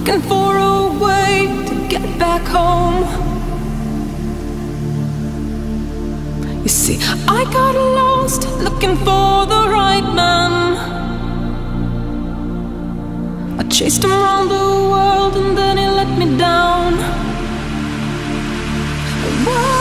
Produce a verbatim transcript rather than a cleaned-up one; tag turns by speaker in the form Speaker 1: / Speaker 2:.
Speaker 1: looking for a way to get back home. You see, I got lost looking for the right man. I chased him around the world and then he let me down. Why?